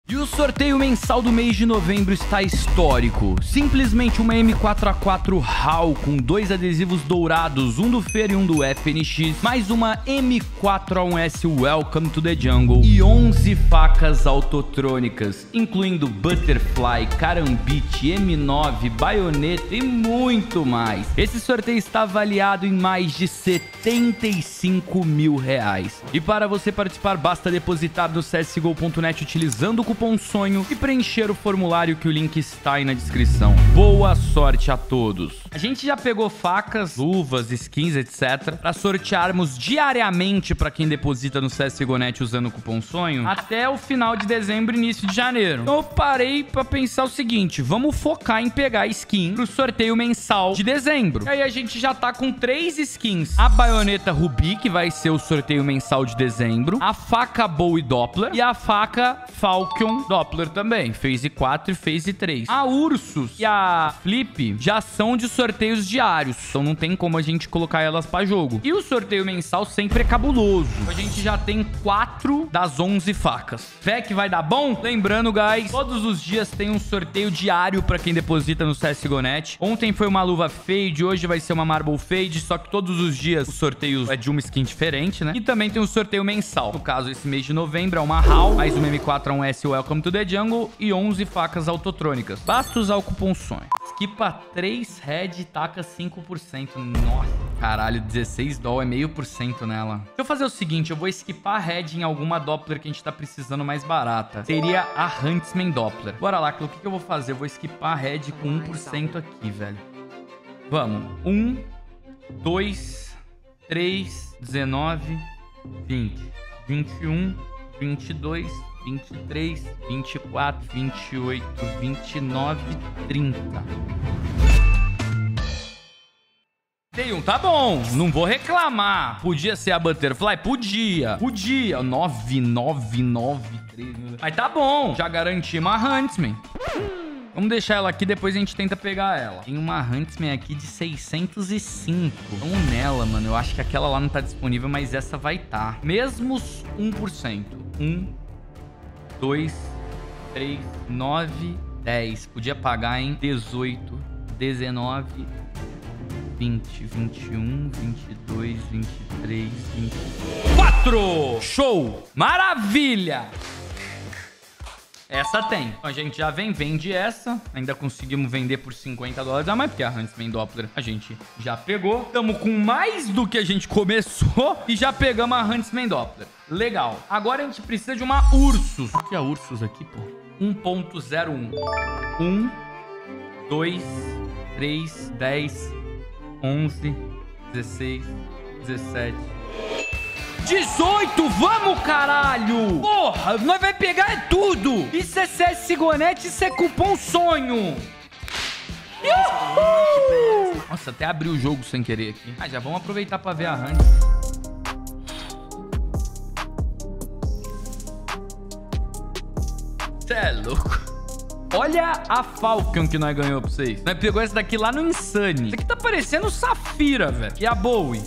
E o sorteio mensal do mês de novembro está histórico. Simplesmente uma M4A4 HAL com 2 adesivos dourados, um do Fer e um do FNX, mais uma M4A1S Welcome to the Jungle e 11 facas autotrônicas, incluindo Butterfly, Karambit, M9, Baioneta e muito mais. Esse sorteio está avaliado em mais de R$75 mil. E para você participar, basta depositar no csgo.net utilizando o cupom SONHO e preencher o formulário que o link está aí na descrição. Boa sorte a todos! A gente já pegou facas, luvas, skins, etc. para sortearmos diariamente para quem deposita no CSGO.net usando o cupom SONHO até o final de dezembro e início de janeiro. Então eu parei para pensar o seguinte, vamos focar em pegar skin pro sorteio mensal de dezembro. E aí a gente já tá com 3 skins. A baioneta Ruby, que vai ser o sorteio mensal de dezembro, a faca Bowie Doppler e a faca Falcon Doppler também, Phase 4 e Phase 3. A Ursus e a Flip já são de sorteios diários, então não tem como a gente colocar elas pra jogo. E o sorteio mensal sempre é cabuloso. A gente já tem 4 das 11 facas. Fé que vai dar bom? Lembrando, guys, todos os dias tem um sorteio diário pra quem deposita no CSGO.net. Ontem foi uma luva Fade, hoje vai ser uma Marble Fade, só que todos os dias o sorteio é de uma skin diferente, né? E também tem um sorteio mensal. No caso, esse mês de novembro é uma HAL, mais uma M4A1S Welcome to the Jungle e 11 facas autotrônicas. Basta usar o cupom SONHO. Skipa 3 head e taca 5%. Nossa, caralho, 16 doll é 0,5% nela. Deixa eu fazer o seguinte, eu vou skipar head em alguma Doppler que a gente tá precisando mais barata. Seria a Huntsman Doppler. Bora lá, o que eu vou fazer? Eu vou skipar head com 1% aqui, velho. Vamos. 1, 2, 3, 19, 20, 21, 22, 23, 24, 28, 29, 30. Tem um, tá bom, não vou reclamar. Podia ser a Butterfly? Podia. 9, 9, 9, 3. Mas tá bom, já garantimos a Huntsman. Vamos deixar ela aqui, depois a gente tenta pegar ela. Tem uma Huntsman aqui de 605. Vamos nela, mano. Eu acho que aquela lá não tá disponível, mas essa vai tá. Mesmos 1%. 1, 2, 3, 9, 10. Podia pagar em 18, 19, 20, 21, 22, 23, 24. Show! Maravilha! Essa tem. Então a gente já vende essa. Ainda conseguimos vender por $50 a mais, porque a Huntsman Doppler a gente já pegou. Estamos com mais do que a gente começou e já pegamos a Huntsman Doppler. Legal. Agora a gente precisa de uma Ursus. O que é a Ursus aqui, pô? 1.01. 1, 2, 3, 10, 11, 16, 17... 18, vamos, caralho! Porra, nós vai pegar é tudo! Isso é CSGO.net, isso é cupom SONHO! Uhul! Nossa, até abri o jogo sem querer aqui. Ah, já vamos aproveitar pra ver a Hunt. Cê é louco. Olha a Falcon que nós ganhamos pra vocês. Nós pegou essa daqui lá no Insane. Isso aqui tá parecendo Safira, velho. E a Bowie.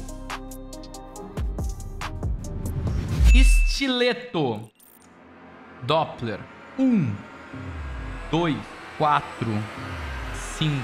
Estileto Doppler 1, 2, 4, 5,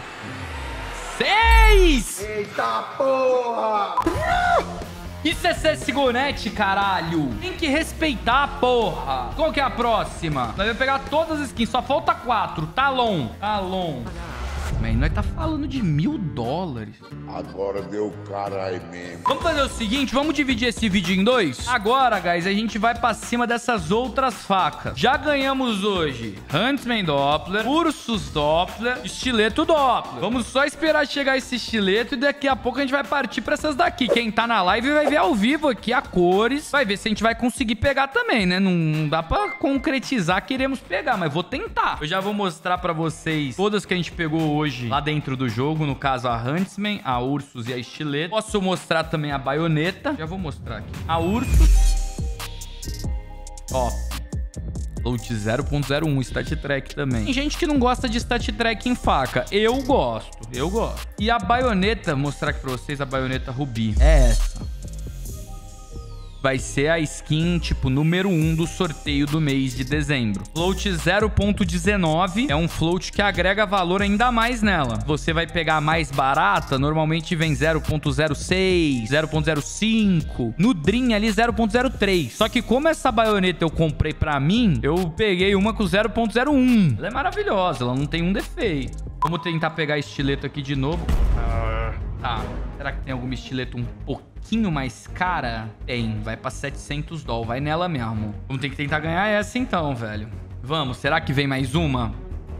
6. Eita porra! Isso é CSGO.net, caralho. Tem que respeitar, porra. Qual que é a próxima? Nós vamos pegar todas as skins, só falta 4. Talon. Mas nós tá falando de $1.000. Agora deu caralho mesmo. Vamos fazer o seguinte, vamos dividir esse vídeo em 2? Agora, guys, a gente vai pra cima dessas outras facas. Já ganhamos hoje Huntsman Doppler, Ursus Doppler, Estileto Doppler. Vamos só esperar chegar esse estileto e daqui a pouco a gente vai partir pra essas daqui. Quem tá na live vai ver ao vivo aqui a cores. Vai ver se a gente vai conseguir pegar também, né? Não dá pra concretizar que iremos pegar, mas vou tentar. Eu já vou mostrar pra vocês todas que a gente pegou hoje lá dentro do jogo, no caso a Huntsman, a Ursus e a Estileto. Posso mostrar também a baioneta. Já vou mostrar aqui. A Ursus. Ó. Load 0.01, stat track também. Tem gente que não gosta de stat track em faca. Eu gosto. E a baioneta, vou mostrar aqui pra vocês a baioneta Ruby. É essa. vai ser a skin, tipo, número 1 do sorteio do mês de dezembro. Float 0.19 é um float que agrega valor ainda mais nela. Você vai pegar a mais barata, normalmente vem 0.06, 0.05. No Dream ali, 0.03. Só que como essa baioneta eu comprei pra mim, eu peguei uma com 0.01. Ela é maravilhosa, ela não tem um defeito. Vamos tentar pegar estileto aqui de novo. Tá. Será que tem alguma estileto um pouquinho mais cara? Tem. Vai pra 700 doll. Vai nela mesmo. Vamos ter que tentar ganhar essa então, velho. Vamos. Será que vem mais uma?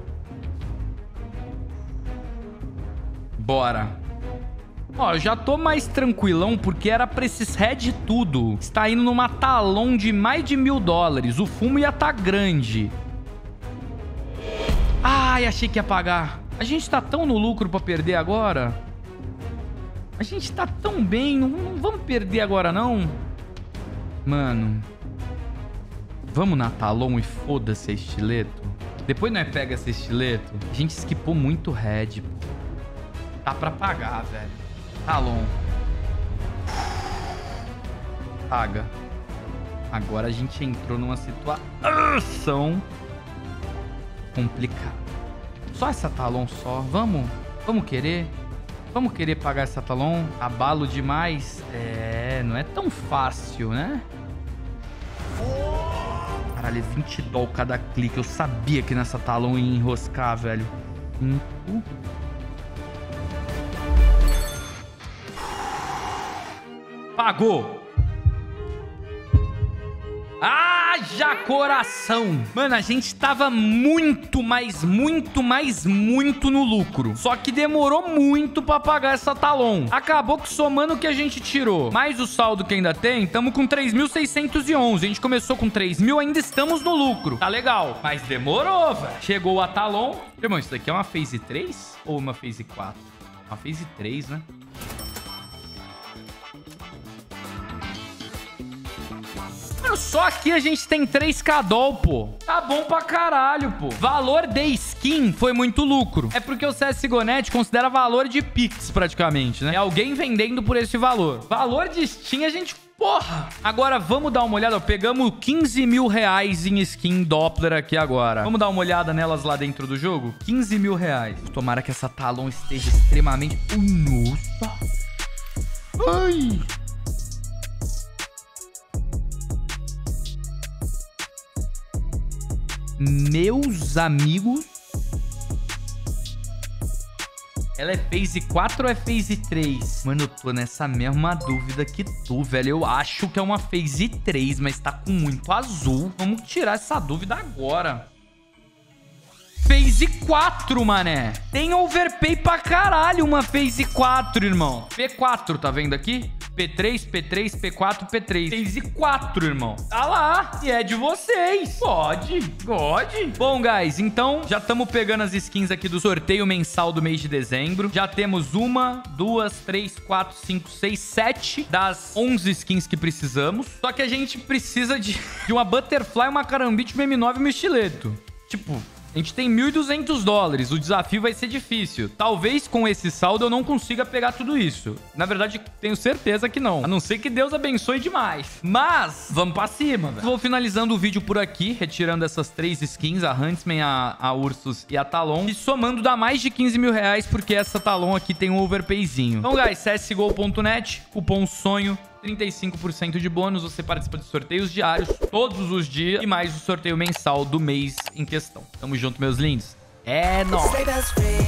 Bora. Ó, eu já tô mais tranquilão porque era pra esses head tudo. Está indo numa talão de mais de $1000. O fumo ia tá grande. Ai, achei que ia pagar. A gente tá tão no lucro pra perder agora. A gente tá tão bem. Não vamos perder agora, não. Mano. Vamos na talão e foda-se a estileto. Depois nós pega esse estileto. A gente esquipou muito head, pô. Tá pra pagar, velho. Talon. Paga. Agora a gente entrou numa situação complicada. Só essa Talon só. Vamos querer? Vamos querer pagar essa Talon? Abalo demais? É, não é tão fácil, né? Caralho, é 20 doll cada clique. Eu sabia que nessa Talon ia enroscar, velho. Pagou. Haja coração. Mano, a gente tava muito no lucro. Só que demorou muito pra pagar essa Talon. Acabou que somando o que a gente tirou, mais o saldo que ainda tem, tamo com 3.611. A gente começou com 3.000, ainda estamos no lucro. Tá legal. Mas demorou, velho. Chegou a Talon. Irmão, isso daqui é uma phase 3 ou uma phase 4? Uma phase 3, né? Só aqui a gente tem 3k doll, pô. Tá bom pra caralho, pô. Valor de skin foi muito lucro. É porque o CSGO.net considera valor de Pix, praticamente, né? É alguém vendendo por esse valor. Valor de Steam a gente... Porra! Agora vamos dar uma olhada. Pegamos 15 mil reais em skin Doppler aqui agora. Vamos dar uma olhada nelas lá dentro do jogo? 15 mil reais. Tomara que essa Talon esteja extremamente... Nossa! Ai! Meus amigos. Ela é phase 4 ou é phase 3? Mano, eu tô nessa mesma dúvida que tu, velho. Eu acho que é uma phase 3, mas tá com muito azul. Vamos tirar essa dúvida agora. Phase 4, mané. Tem overpay pra caralho uma phase 4, irmão. P4, tá vendo aqui? P3, P3, P4, P3. Phase 4, irmão. Tá lá. E é de vocês. Pode. Bom, guys, então já estamos pegando as skins aqui do sorteio mensal do mês de dezembro. Já temos 1, 2, 3, 4, 5, 6, 7 das 11 skins que precisamos. Só que a gente precisa de uma Butterfly, uma Karambit, uma M9 e um estileto. Tipo... A gente tem $1.200. O desafio vai ser difícil. Talvez com esse saldo eu não consiga pegar tudo isso. Na verdade, tenho certeza que não. A não ser que Deus abençoe demais. Mas, vamos pra cima, velho. Vou finalizando o vídeo por aqui, retirando essas 3 skins, a Huntsman, a Ursus e a Talon. E somando dá mais de 15 mil reais, porque essa Talon aqui tem um overpayzinho. Então, guys, csgo.net, cupom SONHO. 35% de bônus, você participa de sorteios diários todos os dias e mais o sorteio mensal do mês em questão. Tamo junto, meus lindos. É nóis!